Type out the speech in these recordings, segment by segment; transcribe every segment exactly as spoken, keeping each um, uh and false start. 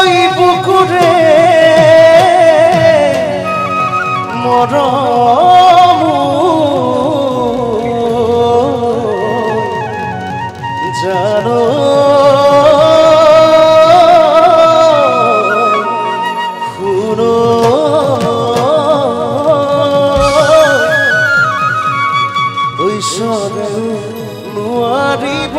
নৈ বুকুৰে মৰম জানো শুনো ঐশ্বৰে নোৱাৰিব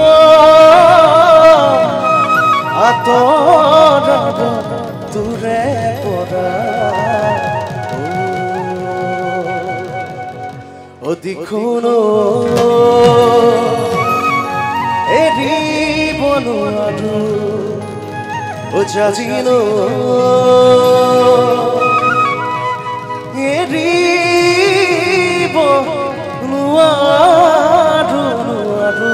আঁতৰা তোৰে পৰা অধিকোনো এৰিব নোৱাৰো অজাজিনো এৰিব নোৱাৰো নোৱাৰো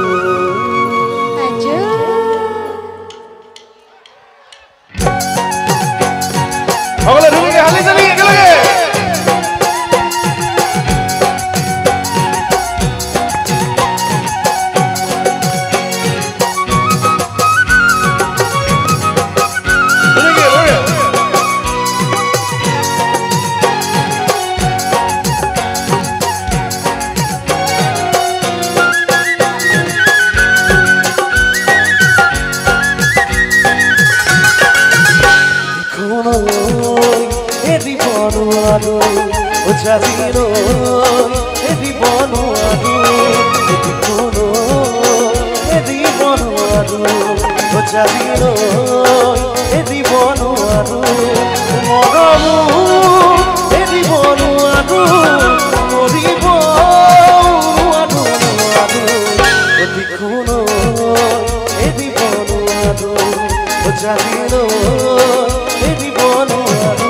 সকলে ধুনীয়াকে হালি চালি একেলগে Ojazino, edibono adu, edibono, edibono adu. Ojazino, edibono adu, moromu, edibono adu, moribono adu adu. Edikono, edibono adu, ojazino, edibono adu.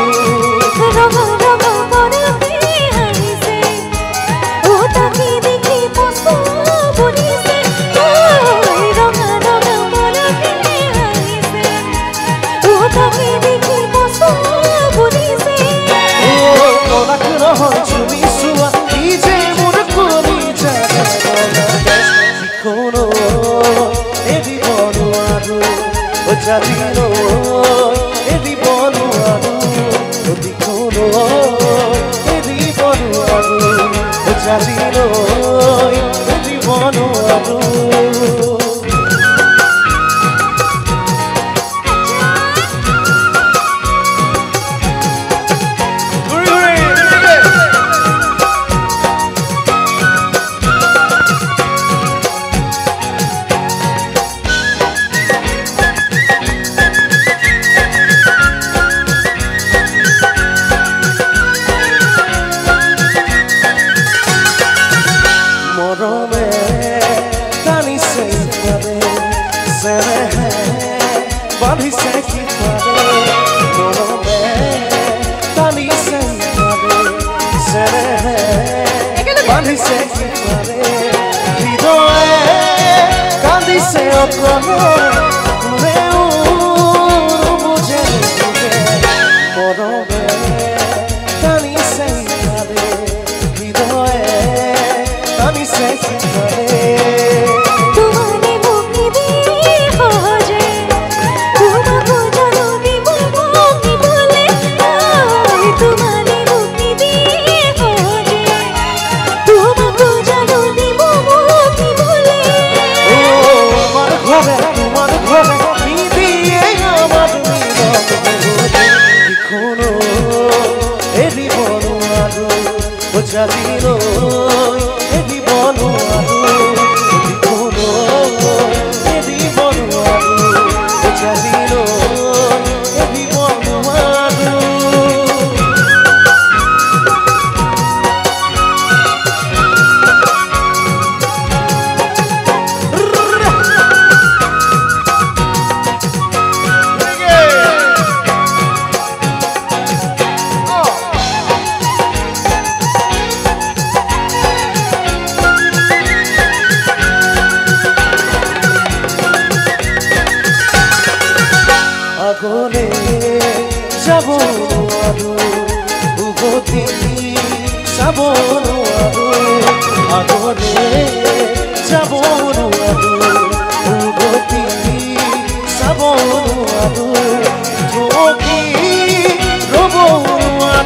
Ojazino, edibono adu, odikono, edibono adu. Ojazino, edibono adu. Bali se kipare, moro me. Bali se kipare, sere. Bali se kipare, ridoe. Kandi se okono, me uru buje buje. Moro me. Bali se kipare, ridoe. Bali se kipare. Ojazino, edibono adu, edikono, edibono adu. Ojazino, edibono adu. Agone jabono adu, ugoti sabono adu. Agone jabono adu, ugoti sabono adu.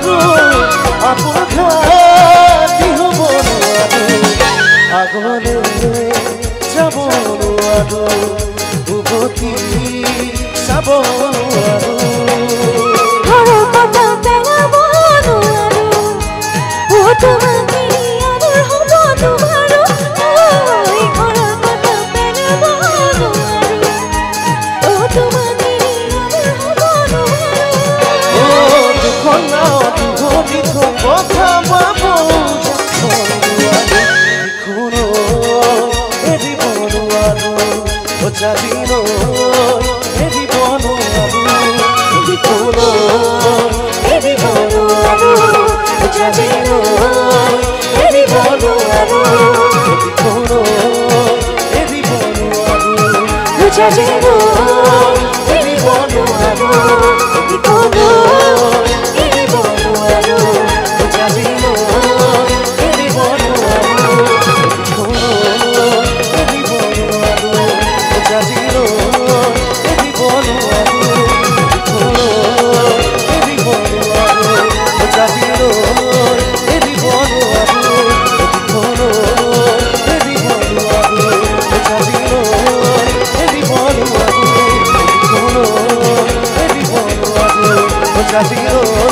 নোৱাৰো আপোন ঘাটি হ'ব নোৱাৰো আগলে যাব নোৱাৰো উভতি চাব নোৱাৰো ঘৰৰ কথা পেলাব নোৱাৰো ও তোমাকে আদৰ হ'ব নোৱাৰো ঐ ঘৰৰ কথা পেলাব নোৱাৰো ও তোমাকে আদৰ হ'ব নোৱাৰো ও দুখন নাও দুঘটিত কথা পাব এখনো এৰিব নোৱাৰো ও যাবিনো এৰিব নোৱাৰো এখনো এৰিব নোৱাৰো ও যাবিনো এৰিব নোৱাৰো এখনো এৰিব নোৱাৰো ও যাবিনো এৰিব নোৱাৰো এখনো এৰিব নোৱাৰো ও যাবিনো এৰিব নোৱাৰো এখনো এৰিব নোৱাৰো ও যাবিনো এৰিব নোৱাৰো এখনো এৰিব নোৱাৰো ও যাবিনো এৰিব নোৱাৰো এখনো এৰিব নোৱাৰো ও যাবিনো এৰিব নোৱাৰো এখনো এৰিব নোৱাৰো ও যাবিনো